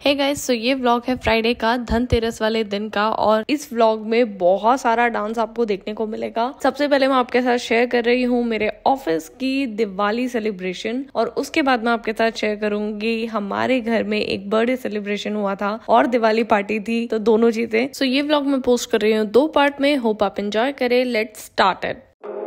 Hey guys, सो ये vlog है Friday का, धनतेरस वाले दिन का। और इस व्लॉग में बहुत सारा डांस आपको देखने को मिलेगा। सबसे पहले मैं आपके साथ शेयर कर रही हूँ मेरे ऑफिस की दिवाली सेलिब्रेशन, और उसके बाद मैं आपके साथ शेयर करूंगी हमारे घर में एक बर्थडे सेलिब्रेशन हुआ था और दिवाली पार्टी थी, तो दोनों चीजें। सो ये व्लॉग मैं पोस्ट कर रही हूँ 2 पार्ट में। होप आप एंजॉय करें। Let's start it.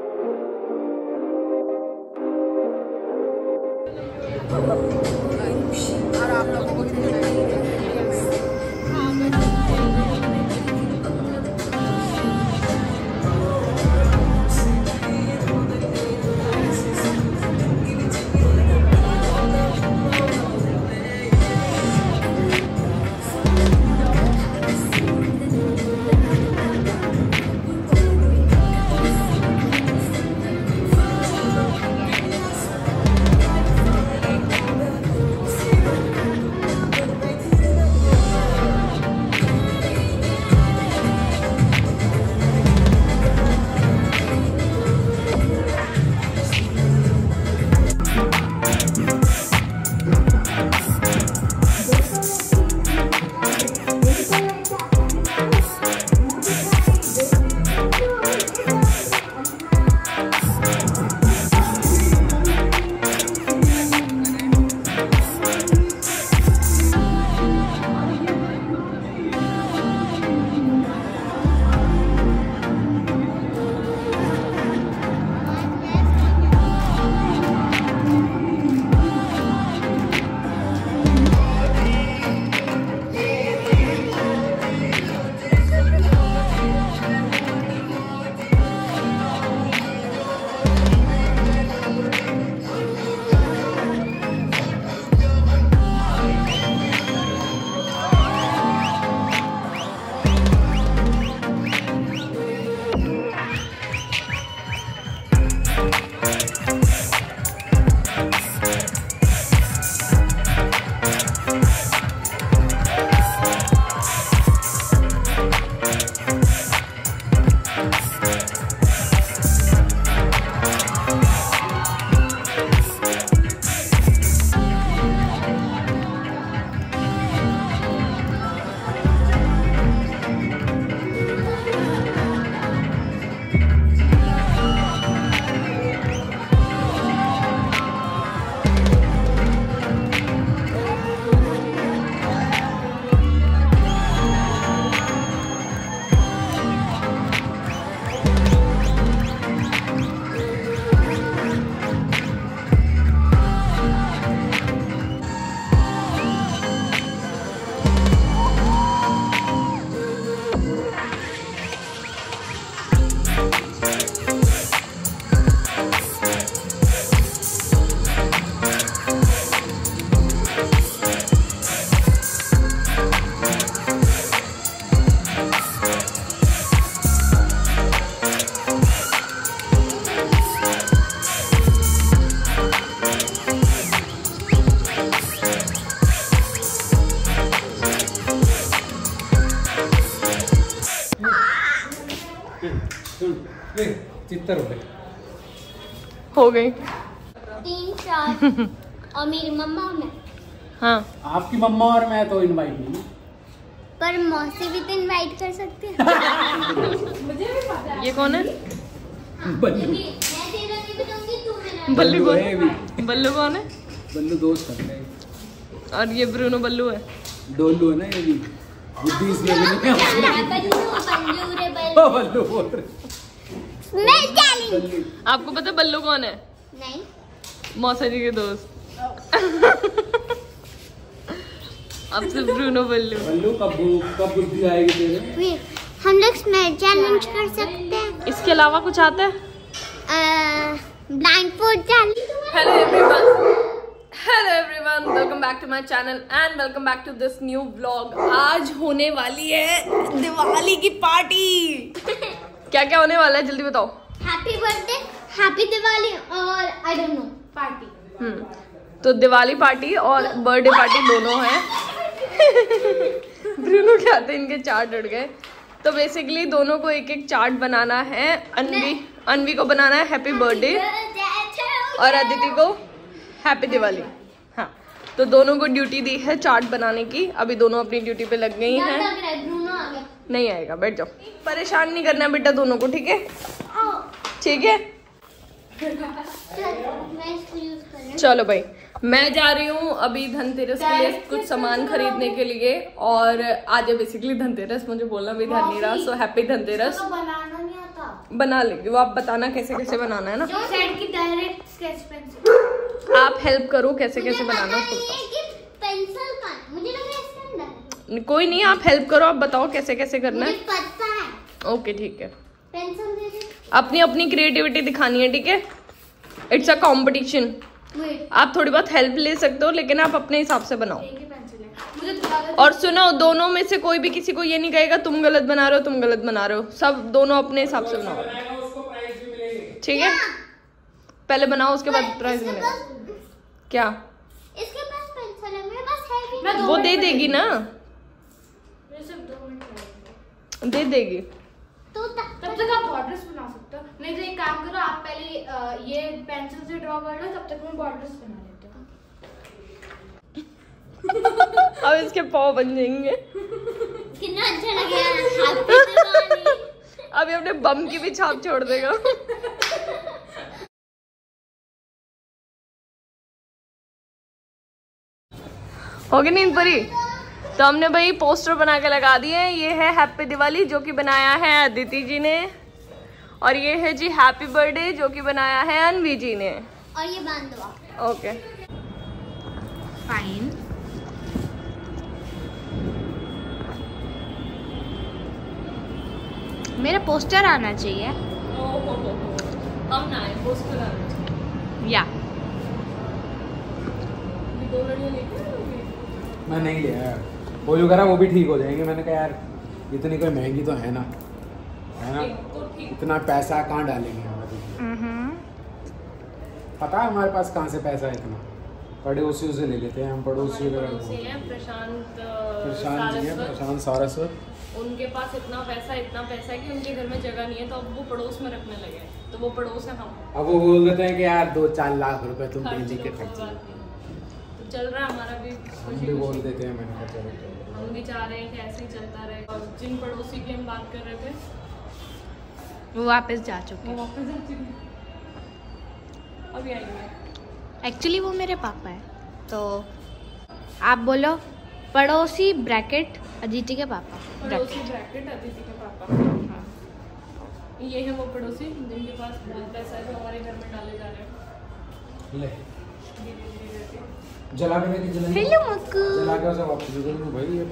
हो गई 3-4 और मेरी मम्मा और मैं। हाँ, आपकी मम्मा और मैं तो इनवाइट नहीं, पर मौसी भी तो इनवाइट कर सकते हैं। मुझे भी पता है। ये कौन है? बल्लू। मैं तेरा नहीं बताऊंगी, तू मेरा। बल्लू कौन है? बल्लू कौन है? बल्लू दोस्त है। और ये ब्रूनो बल्लू है। डोलू है ना, ये भी बुद्धि इसलिए भी नहीं है। बल्लू बोल रहे। आपको पता है बल्लू कौन है? नहीं। मौसा जी के दोस्त। अब से ब्रूनो बल्लू। बल्लू कब बुद्धि आएगी तेरे? हम लोग स्मेल चैलेंज कर सकते हैं। इसके अलावा कुछ आता है? Blind food challenge. Hello everyone, welcome back to my channel and welcome back to this new vlog. आज होने वाली है दिवाली की पार्टी। क्या क्या होने वाला है जल्दी बताओ। हैप्पी बर्थडे, हैप्पी दिवाली और आई डोंट नो पार्टी। तो दिवाली पार्टी और बर्थडे पार्टी दोनों है। ब्रूनो क्या थे, इनके चार्ट उड़ गए। तो बेसिकली दोनों को एक एक चार्ट बनाना है। अनवी को बनाना है हैप्पी बर्थडे और अदिति को हैप्पी दिवाली। हाँ, तो दोनों को ड्यूटी दी है चाट बनाने की। अभी दोनों अपनी ड्यूटी पे लग गई हैं। नहीं आएगा, बैठ जाओ। परेशान नहीं करना बेटा दोनों को, ठीक है? ठीक है, चलो भाई। मैं जा रही हूँ अभी धनतेरस के लिए कुछ सामान खरीदने के लिए, और आज है बेसिकली धनतेरस, मुझे बोलना भी ध्यान नहीं रहा। So happy Dhanteras. बनाना नहीं आता। बना लेंगे, वो आप बताना कैसे कैसे बनाना है ना। जो सेट की डायरेक्ट स्केच पेंसिल आप हेल्प करो कैसे कैसे बनाना है। पेंसिल का मुझे लगा इसके अंदर। कोई नहीं, आप हेल्प करो, आप बताओ कैसे कैसे करना है। मुझे पता है। ओके ठीक है। पेंसिल दे दे। अपनी अपनी क्रिएटिविटी दिखानी है, ठीक है? It's a competition. आप थोड़ी बहुत हेल्प ले सकते हो, लेकिन आप अपने हिसाब से बनाओ। और सुनो, दोनों में से कोई भी किसी को ये नहीं कहेगा तुम गलत बना रहे हो, तुम गलत बना रहे हो। सब दोनों अपने हिसाब से बनाओ, ठीक है? पहले बनाओ, उसके बाद प्राइज मिलेगा। क्या? इसके पास पेंसिल है, मेरे पास है भी। वो दे देगी ना, दे देगी। तो तब तक आप बॉर्डर्स बना सकते हो। नहीं तो एक काम करो, आप पहले ये पेंसिल से ड्रॉ कर लो, तब तक मैं बॉर्डर्स बना लेती हूँ। अब इसके पाँव बन जाएंगे। कितना अच्छा लगेगा। अभी अपने बम की भी छाप छोड़ देगा। हो गई नींद परी? तो हमने भाई पोस्टर बना के लगा दिए। ये है हैप्पी दिवाली जो कि बनाया है अदिति जी ने, और ये है जी हैप्पी बर्थडे जो कि बनाया है अनवी जी ने। और ये बांध दो आप। Okay fine. मेरा पोस्टर आना चाहिए। हम ना आए, पोस्टर आना चाहिए। या मैं नहीं लिया यार, वो जो करा वो भी ठीक हो जाएंगे। मैंने कहा यार इतनी कोई महंगी तो है ना, है ना? इतना पैसा कहाँ डालेंगे हम अभी? पता है हमारे पास कहाँ से पैसा है इतना? पड़ोसियों से ले लेते हैं हम। पड़ोसी प्रशांत सारस्वत, उनके पास इतना पैसा है कि उनके घर में जगह नहीं है, तो अब वो पड़ोस में रखने लगे। तो वो पड़ोस है हम। अब वो बोल देते हैं कि यार 2-4 लाख रुपए तुम डेली के खर्च। तो चल रहा है हमारा भी, हम भी बोल देते हैं। मैंने कहा चलो हम भी चाह रहे हैं कि ऐसे ही चलता रहे। और जिन पड़ोसी की हम बात कर रहे थे वो वापस जा चुके हैं। वापस आ चुके, अभी आएंगे। एक्चुअली वो मेरे पापा है। तो आप बोलो पड़ोसी ब्रैकेट अदिति के पापा। पड़ोसी ब्रैकेट अदिति के पापा। हाँ, ये है वो पड़ोसी जिनके पास बहुत पैसा है, जो हमारे घर में डाले जा रहे हैं। ले जला के लेके जला के उसे वापस दे दूँ भाई। ये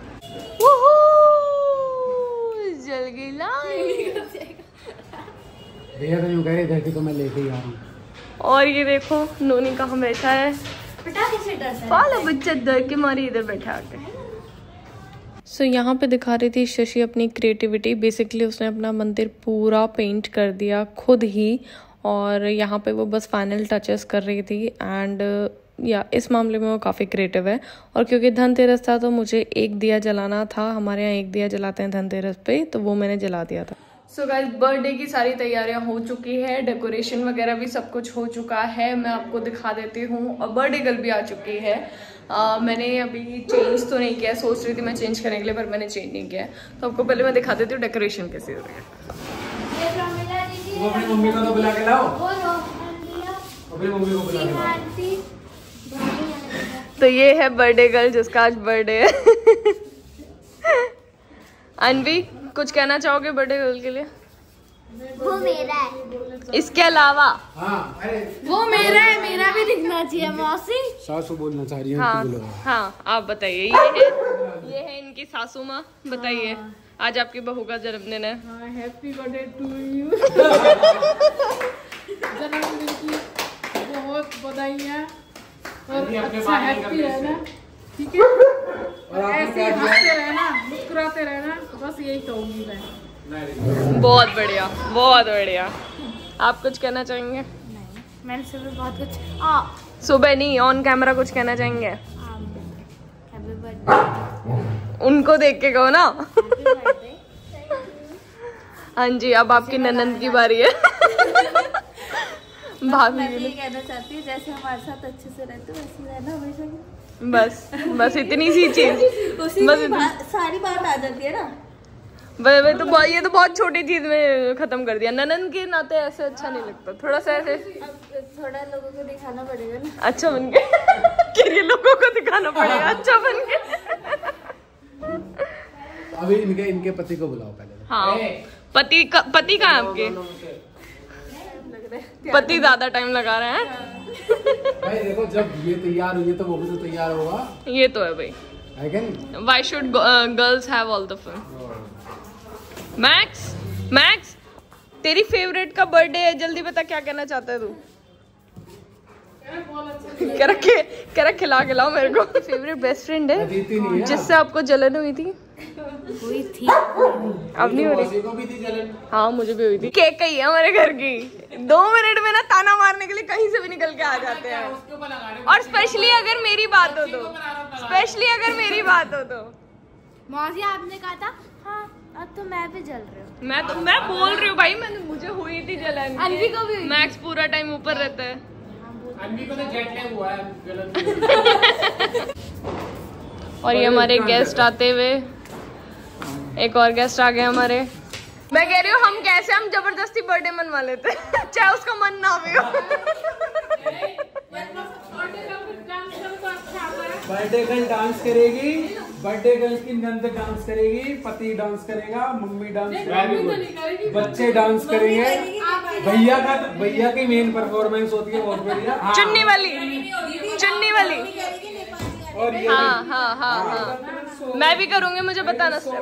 जल गई लाइट। भैया तो यूँ कह रहे थे कि तो मैं लेके ही आ रहा हूँ। और ये देखो नोनी कहाँ बैठा है। पटाखे से डरता है। पाला बच्चा डर के मारे इधर बैठा आके। सो यहाँ पे दिखा रही थी शशि अपनी क्रिएटिविटी। बेसिकली उसने अपना मंदिर पूरा पेंट कर दिया खुद ही, और यहाँ पे वो बस फाइनल टचेस कर रही थी। एंड या इस मामले में वो काफ़ी क्रिएटिव है। और क्योंकि धनतेरस था तो मुझे एक दिया जलाना था। हमारे यहाँ एक दिया जलाते हैं धनतेरस पे, तो वो मैंने जला दिया था। सो गाइस, बर्थडे की सारी तैयारियां हो चुकी है, डेकोरेशन वगैरह भी सब कुछ हो चुका है। मैं आपको दिखा देती हूँ। और बर्थडे गर्ल भी आ चुकी है। मैंने अभी चेंज तो नहीं किया, सोच रही थी मैं चेंज करने के लिए, पर मैंने चेंज नहीं किया। तो आपको पहले मैं दिखा देती हूँ डेकोरेशन कैसे हो रही है। वो अपनी मम्मी को तो बुला के लाओ। अपनी मम्मी को बुला के लाओ। तो ये है बर्थडे गर्ल जिसका आज बर्थडे है। अनवी, कुछ कहना चाहोगे बर्थडे गर्ल के लिए? वो मेरा है। इसके अलावा हाँ, अरे वो मेरा है, मेरा भी दिखना चाहिए मौसी। सासू बोलना चाह रही है। हाँ हाँ, आप बताइए। ये है इनकी सासू माँ। बताइए, आज आपकी बहू का जन्मदिन है। Happy birthday to you. जन्मदिन की बहुत बधाइयाँ और अच्छा हैप्पी रहना, ठीक है? और ऐसे हंसते रहना, मुस्कुराते रहना, बस यही कहूँगी मैं। बहुत बढ़िया, बहुत बढ़िया। आप कुछ कहना चाहेंगे? नहीं, मैंने सुबह बहुत कुछ सुबह नहीं, ऑन कैमरा कुछ कहना चाहेंगे? Happy birthday. उनको देख के कहो ना। हाँ जी, अब आपकी ननंद की बारी है। भाभी मैं तो ये कहना चाहती हूँ जैसे हमारे साथ अच्छे से रहते हो वैसे रहना हमेशा। बस इतनी सी चीज उसी सारी बात आ जाती है ना। ये तो बहुत छोटी चीज में खत्म कर दिया। ननन के नाते ऐसे अच्छा नहीं लगता, थोड़ा सा ऐसे थोड़ा लोगों को दिखाना पड़ेगा ना, अच्छा बन के कि लोगों को दिखाना पड़ेगा अच्छा बन के। अभी इनके पति को बुलाओ पहले। हाँ पति कहाँ है आपके? पति ज्यादा टाइम लगा रहे हैं। भाई देखो जब ये तैयार हुई है तो वो भी तो तैयार होगा। ये तो है भाई। है क्या नहीं? Why should girls have all the fun? Max तेरी फेवरेट का बर्थडे है, जल्दी बता क्या कहना चाहता है तू? क्या खिलाओ मेरे को। फेवरेट बेस्ट फ्रेंड है जिससे आपको जलन हुई थी? हुई थी, अब नहीं हो रही। को भी थी जलन। हाँ मुझे भी हुई थी। केक ही है हमारे घर की। 2 मिनट में ना ताना मारने के लिए कहीं से भी निकल के आ जाते हैं। और स्पेशली अगर मेरी बात हो तो मौसी आपने कहा था हाँ अब तो मैं भी जल रही हूँ। मैं बोल रही हूँ भाई, मुझे हुई थी जलन। अनवी को भी हुई। मैक्स पूरा टाइम ऊपर रहता है। अनवी को तो जेट लैग हुआ है गलत। और ये हमारे गेस्ट आते हुए, एक और गेस्ट आ गए हमारे। मैं कह रही हूँ हम जबरदस्ती बर्थडे मनवा लेते चाहे उसका मन ना भी हो। बर्थडे गर्ल डांस करेगी, बर्थडे गर्ल की नंद डांस करेगी, पति डांस करेगा, मम्मी डांस करेगी, बच्चे डांस करेंगे। भैया की मेन परफॉर्मेंस होती है बहुत बढ़िया। चुन्नी वाली। और ये हाँ मैं भी करूंगी, मुझे बताना। सो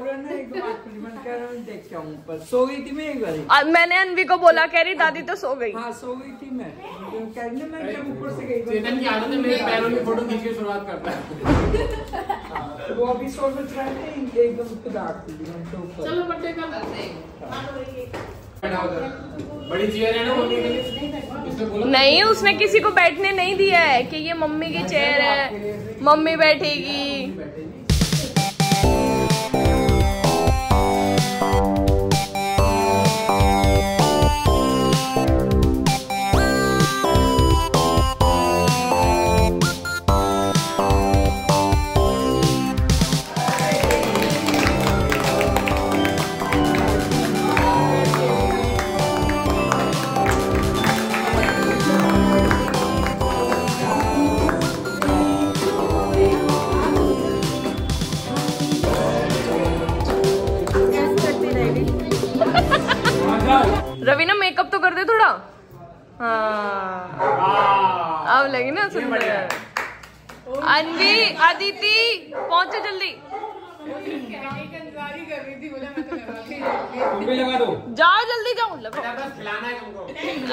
गई थी मैं एक बार। मैंने अनवी को बोला, कह रही दादी तो सो गई। हाँ सो गई थी मैं जब ऊपर से गई। चेतन की आदत है मेरे पैरों की फोटो खींच के शुरुआत करता है। वो अभी सो में एकदम डाक थी। चलो बर्थडे का बड़ी चेयर है ना मम्मी के लिए। नहीं उसने किसी को बैठने नहीं दिया है कि ये मम्मी की चेयर है, मम्मी बैठेगी। रवीना मेकअप तो कर दे थोड़ा। हाँ अब लगी ना सुंदर। अनवी अदिति पहुंचो जल्दी। लगा दो, जाओ जल्दी जाओ। खिलाना है तुमको।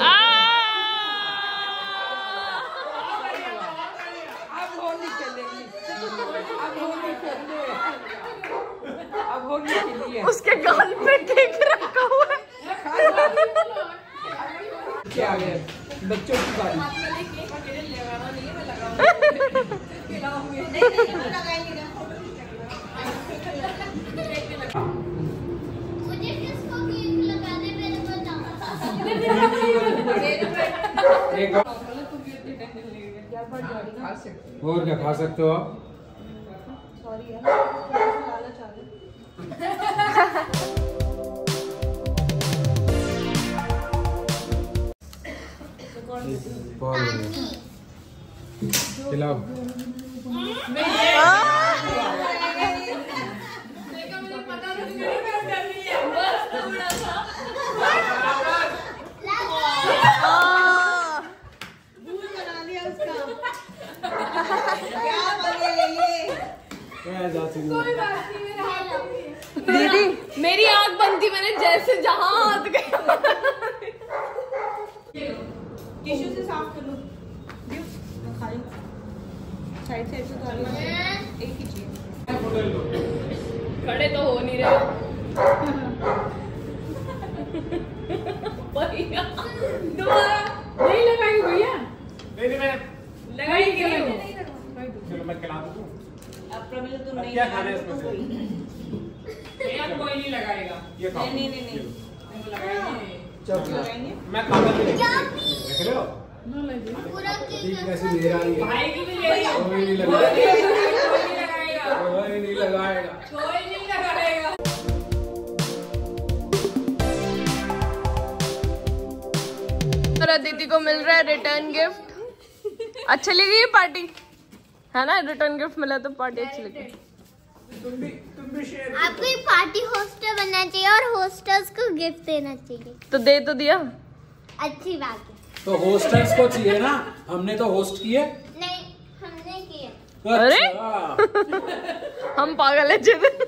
उसके गाल पे केक रखा हुआ है। क्या आ गया बच्चों की बारी। मुझे किसको केक लगा दे मेरे को और क्या खा सकते हो आप? खिलाओ। दीदी मेरी आंख बंद थी, मैंने जैसे जहां हाथ गया। टिश्यू से साफ कर लो। साइड से तो एक ही चीज। खड़े तो हो नहीं रहे। भैया दोबारा नहीं लगाएंगे भैया। नहीं मैं लगाएंगे। चलो मैं खिला दूं। अब प्रमिला तुम नहीं क्या खाना है इसमें से? कोई नहीं लगाएगा। ये खाओ। नहीं चलो लगाएंगे। मैं खाता नहीं। देख रहे हो? ना लगे पूरा केक कैसे ले रही है? भाई की भी ले रही है। कोई नहीं कोई लगाएगा, नहीं लगाएगा। कोई नहीं लगाएगा। और अदिति को मिल रहा है रिटर्न गिफ्ट। अच्छी लगी ये पार्टी है ना? रिटर्न गिफ्ट मिला तो पार्टी अच्छी लगी। तुम भी शेयर। आपको एक पार्टी होस्टर बनना चाहिए और होस्टर्स को गिफ्ट देना चाहिए। तो दे तो दिया। अच्छी बात है। तो होस्टर्स को चाहिए ना, हमने तो होस्ट किए। नहीं, हमने किए। अरे अच्छा। हम पागल है जिद।